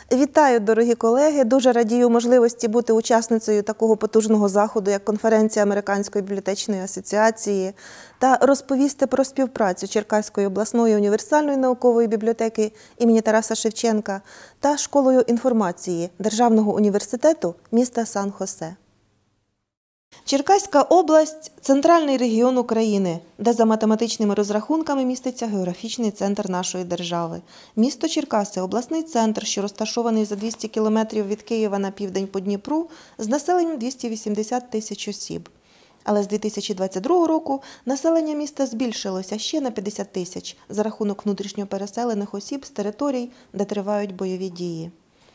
Вітаю, дорогі колеги! Дуже радію можливості бути учасницею такого потужного заходу, як конференція Американської бібліотечної асоціації, та розповісти про співпрацю Черкаської обласної універсальної наукової бібліотеки імені Тараса Шевченка та Школою інформації Державного університету міста Сан-Хосе. Черкаська область – центральний регіон України, де за математичними розрахунками міститься географічний центр нашої держави. Місто Черкаси – обласний центр, що розташований за 200 кілометрів від Києва на південь по Дніпру, з населенням 280 тисяч осіб. Але з 2022 року населення міста збільшилося ще на 50 тисяч за рахунок внутрішньо переселених осіб з територій, де тривають бойові дії.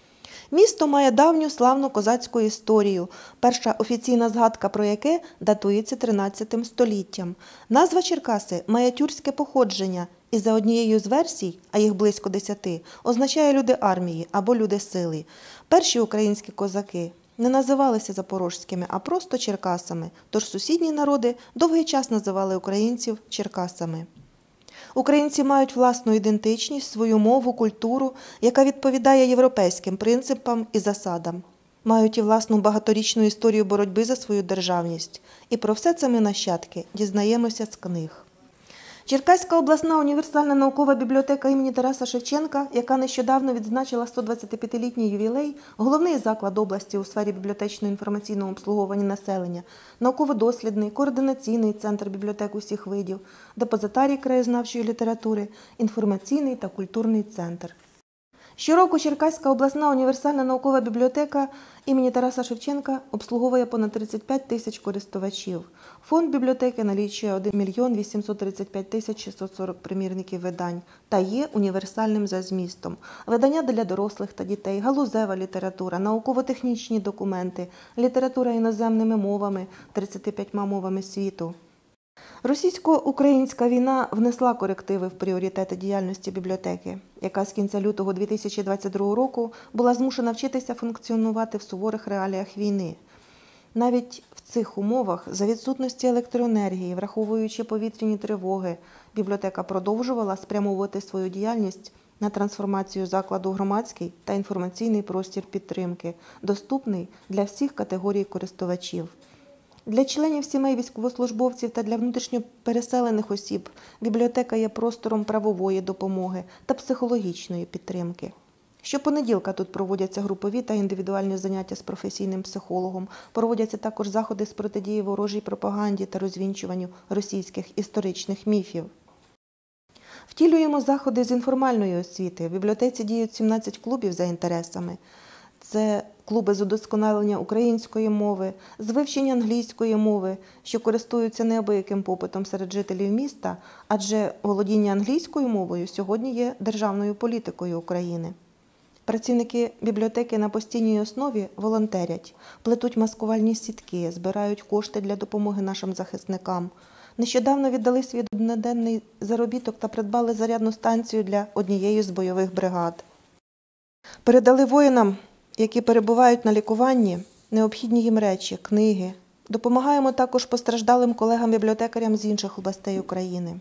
Місто має давню славну козацьку історію, перша офіційна згадка про яке датується 13 століттям. Назва Черкаси має тюркське походження і за однією з версій, а їх близько 10, означає «люди армії» або «люди сили». Перші українські козаки не називалися запорожськими, а просто черкасами, тож сусідні народи довгий час називали українців черкасами. Українці мають власну ідентичність, свою мову, культуру, яка відповідає європейським принципам і засадам. Мають і власну багаторічну історію боротьби за свою державність. І про все це ми, нащадки, дізнаємося з книг. Черкаська обласна універсальна наукова бібліотека імені Тараса Шевченка, яка нещодавно відзначила 125-літній ювілей, головний заклад області у сфері бібліотечно-інформаційного обслуговування населення, науково-дослідний, координаційний центр бібліотек усіх видів, депозитарій краєзнавчої літератури, інформаційний та культурний центр. Щороку Черкаська обласна універсальна наукова бібліотека імені Тараса Шевченка обслуговує понад 35 тисяч користувачів. Фонд бібліотеки налічує 1 мільйон 835 тисяч 640 примірників видань та є універсальним за змістом. Видання для дорослих та дітей, галузева література, науково-технічні документи, література іноземними мовами, 35 мовами світу. Російсько-українська війна внесла корективи в пріоритети діяльності бібліотеки, яка з кінця лютого 2022 року була змушена вчитися функціонувати в суворих реаліях війни. Навіть в цих умовах, за відсутності електроенергії, враховуючи повітряні тривоги, бібліотека продовжувала спрямовувати свою діяльність на трансформацію закладу в громадський та інформаційний простір підтримки, доступний для всіх категорій користувачів. Для членів сімей військовослужбовців та для внутрішньо переселених осіб бібліотека є простором правової допомоги та психологічної підтримки. Щопонеділка тут проводяться групові та індивідуальні заняття з професійним психологом, проводяться також заходи з протидії ворожій пропаганді та розвінчуванню російських історичних міфів. Втілюємо заходи з інформальної освіти. В бібліотеці діють 17 клубів за інтересами. Це клуби з удосконалення української мови, з вивчення англійської мови, що користуються неабияким попитом серед жителів міста, адже володіння англійською мовою сьогодні є державною політикою України. Працівники бібліотеки на постійній основі волонтерять, плетуть маскувальні сітки, збирають кошти для допомоги нашим захисникам. Нещодавно віддали свій одноденний заробіток та придбали зарядну станцію для однієї з бойових бригад. Передали воїнам, які перебувають на лікуванні, необхідні їм речі, книги. Допомагаємо також постраждалим колегам-бібліотекарям з інших областей України.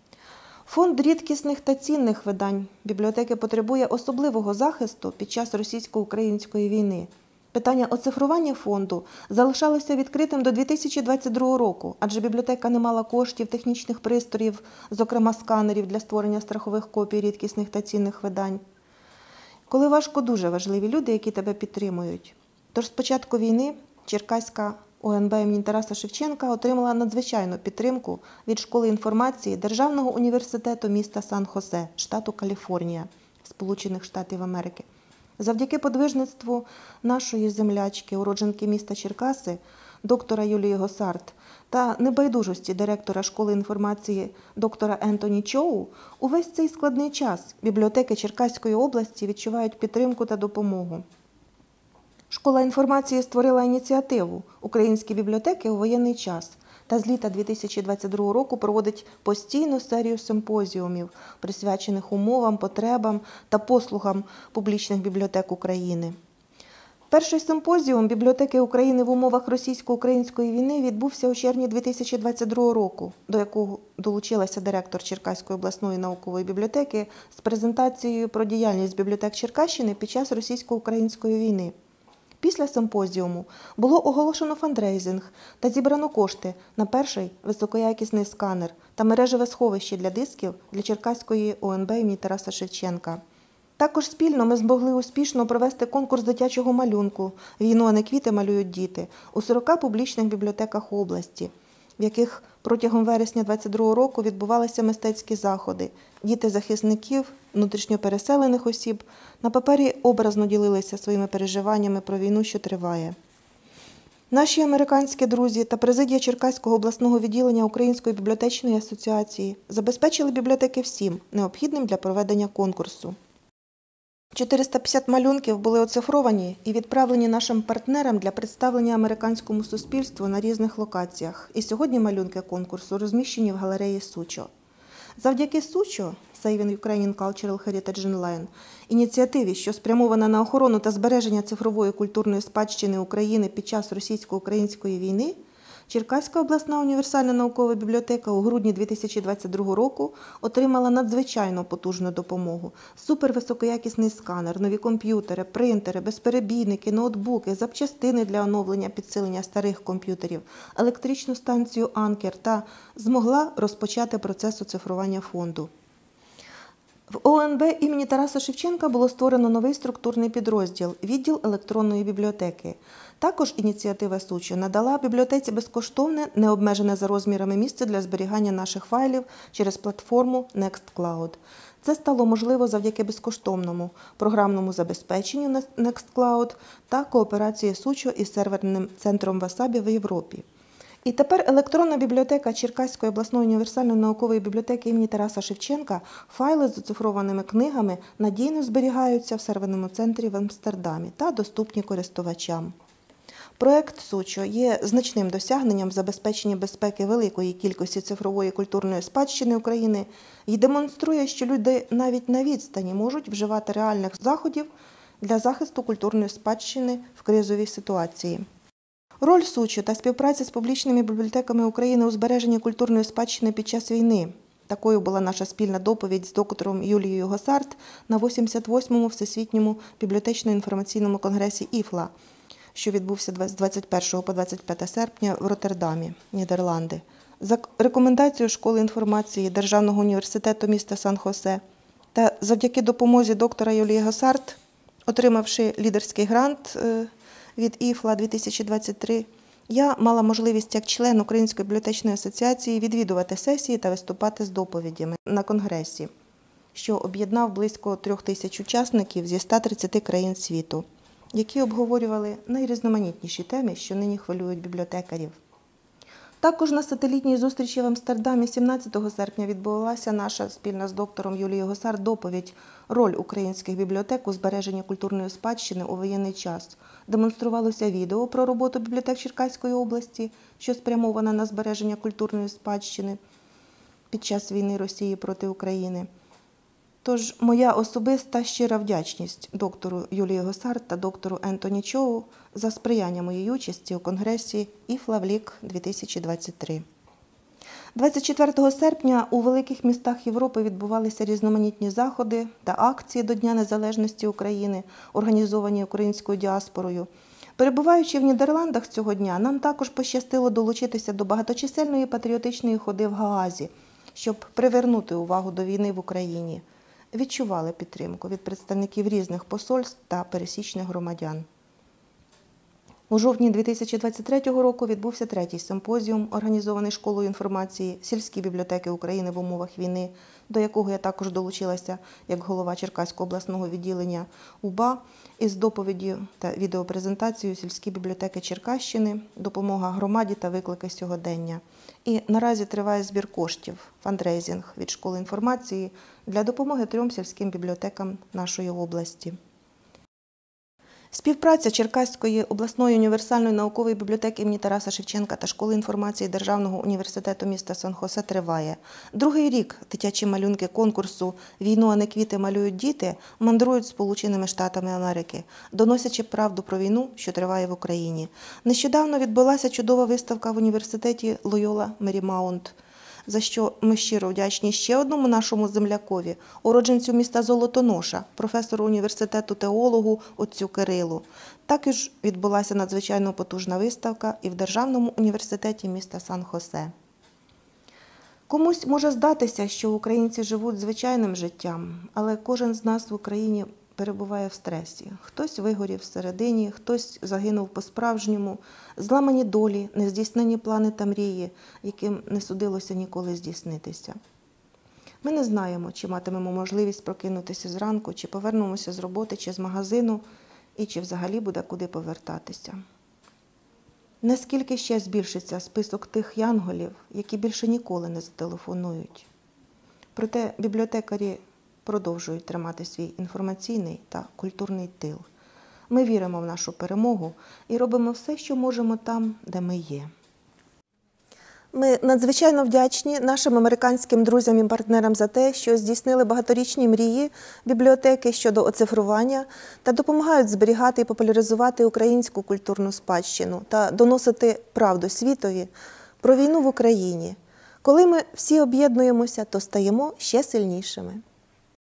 Фонд рідкісних та цінних видань бібліотеки потребує особливого захисту під час російсько-української війни. Питання оцифрування фонду залишалося відкритим до 2022 року, адже бібліотека не мала коштів, технічних пристроїв, зокрема сканерів для створення страхових копій рідкісних та цінних видань. Коли важко, дуже важливі люди, які тебе підтримують. Тож з початку війни Черкаська ОНБ імені Тараса Шевченка отримала надзвичайну підтримку від Школи інформації Державного університету міста Сан-Хосе, штату Каліфорнія, Сполучених Штатів Америки. Завдяки подвижництву нашої землячки, уродженки міста Черкаси, доктора Юлії Госарт, та небайдужості директора Школи інформації доктора Ентоні Чоу, увесь цей складний час бібліотеки Черкаської області відчувають підтримку та допомогу. Школа інформації створила ініціативу «Українські бібліотеки у воєнний час» та з літа 2022 року проводить постійну серію симпозіумів, присвячених умовам, потребам та послугам публічних бібліотек України. Перший симпозіум бібліотеки України в умовах російсько-української війни відбувся у червні 2022 року, до якого долучилася директор Черкаської обласної наукової бібліотеки з презентацією про діяльність бібліотек Черкащини під час російсько-української війни. Після симпозіуму було оголошено фандрейзинг та зібрано кошти на перший високоякісний сканер та мережеве сховище для дисків для Черкаської ОНБ імені Тараса Шевченка. Також спільно ми змогли успішно провести конкурс дитячого малюнку «Війну, а не квіти малюють діти» у 40 публічних бібліотеках області, в яких протягом вересня 2022 року відбувалися мистецькі заходи. Діти захисників, внутрішньо переселених осіб на папері образно ділилися своїми переживаннями про війну, що триває. Наші американські друзі та президія Черкаського обласного відділення Української бібліотечної асоціації забезпечили бібліотеки всім необхідним для проведення конкурсу. 450 малюнків були оцифровані і відправлені нашим партнерам для представлення американському суспільству на різних локаціях. І сьогодні малюнки конкурсу розміщені в галереї Сучо. Завдяки Сучо, Saving Ukrainian Cultural Heritage Online, ініціативі, що спрямована на охорону та збереження цифрової культурної спадщини України під час російсько-української війни, Черкаська обласна універсальна наукова бібліотека у грудні 2022 року отримала надзвичайно потужну допомогу. Супервисокоякісний сканер, нові комп'ютери, принтери, безперебійники, ноутбуки, запчастини для оновлення підсилення старих комп'ютерів, електричну станцію «Анкер» та змогла розпочати процес оцифрування фонду. В ОНБ імені Тараса Шевченка було створено новий структурний підрозділ – відділ електронної бібліотеки. Також ініціатива Сучо надала бібліотеці безкоштовне, необмежене за розмірами місце для зберігання наших файлів через платформу Nextcloud. Це стало можливо завдяки безкоштовному програмному забезпеченню Nextcloud та кооперації Сучо із серверним центром Wasabi в Європі. І тепер електронна бібліотека Черкаської обласної універсальної наукової бібліотеки імені Тараса Шевченка, файли з оцифрованими книгами надійно зберігаються в серверному центрі в Амстердамі та доступні користувачам. Проект Сучо є значним досягненням в забезпеченні безпеки великої кількості цифрової культурної спадщини України і демонструє, що люди навіть на відстані можуть вживати реальних заходів для захисту культурної спадщини в кризовій ситуації. Роль Сучо та співпраця з публічними бібліотеками України у збереженні культурної спадщини під час війни. Такою була наша спільна доповідь з доктором Юлією Госарт на 88-му Всесвітньому бібліотечно-інформаційному конгресі ІФЛА, що відбувся з 21 по 25 серпня в Роттердамі, Нідерланди. За рекомендацією Школи інформації Державного університету міста Сан-Хосе та завдяки допомозі доктора Юлії Госарт, отримавши лідерський грант від ІФЛА 2023, я мала можливість як член Української бібліотечної асоціації відвідувати сесії та виступати з доповідями на конгресі, що об'єднав близько 3000 учасників зі 130 країн світу, які обговорювали найрізноманітніші теми, що нині хвилюють бібліотекарів. Також на сателітній зустрічі в Амстердамі 17 серпня відбулася наша спільна з доктором Юлією Госарт доповідь «Роль українських бібліотек у збереженні культурної спадщини у воєнний час». Демонструвалося відео про роботу бібліотек Черкаської області, що спрямована на збереження культурної спадщини під час війни Росії проти України. Тож моя особиста щира вдячність доктору Юлії Госарт та доктору Ентоні Чоу за сприяння моїй участі у конгресі ІФЛА ВЛІК 2023. 24 серпня у великих містах Європи відбувалися різноманітні заходи та акції до Дня Незалежності України, організовані українською діаспорою. Перебуваючи в Нідерландах цього дня, нам також пощастило долучитися до багаточисельної патріотичної ходи в Гаазі, щоб привернути увагу до війни в Україні. Відчували підтримку від представників різних посольств та пересічних громадян. У жовтні 2023 року відбувся третій симпозіум, організований Школою інформації «Сільські бібліотеки України в умовах війни», до якого я також долучилася як голова Черкаського обласного відділення УБА із доповіддю та відеопрезентацією «Сільські бібліотеки Черкащини. Допомога громаді та виклики сьогодення». І наразі триває збір коштів, фандрейзинг від Школи інформації для допомоги 3 сільським бібліотекам нашої області. Співпраця Черкаської обласної універсальної наукової бібліотеки імені Тараса Шевченка та Школи інформації Державного університету міста Сан-Хосе триває. Другий рік дитячі малюнки конкурсу «Війну, а не квіти малюють діти» мандрують Сполученими Штатами Америки, доносячи правду про війну, що триває в Україні. Нещодавно відбулася чудова виставка в університеті Лойола Марімаунт, за що ми щиро вдячні ще одному нашому землякові, уродженцю міста Золотоноша, професору університету теологу отцю Кирилу. Також відбулася надзвичайно потужна виставка і в Державному університеті міста Сан-Хосе. Комусь може здатися, що українці живуть звичайним життям, але кожен з нас в Україні перебуває в стресі. Хтось вигорів всередині, хтось загинув по-справжньому, зламані долі, нездійснені плани та мрії, яким не судилося ніколи здійснитися. Ми не знаємо, чи матимемо можливість прокинутися зранку, чи повернемося з роботи, чи з магазину, і чи взагалі буде куди повертатися. Наскільки ще збільшиться список тих янголів, які більше ніколи не зателефонують. Проте бібліотекарі продовжують тримати свій інформаційний та культурний тил. Ми віримо в нашу перемогу і робимо все, що можемо там, де ми є. Ми надзвичайно вдячні нашим американським друзям і партнерам за те, що здійснили багаторічні мрії бібліотеки щодо оцифрування та допомагають зберігати і популяризувати українську культурну спадщину та доносити правду світові про війну в Україні. Коли ми всі об'єднуємося, то стаємо ще сильнішими.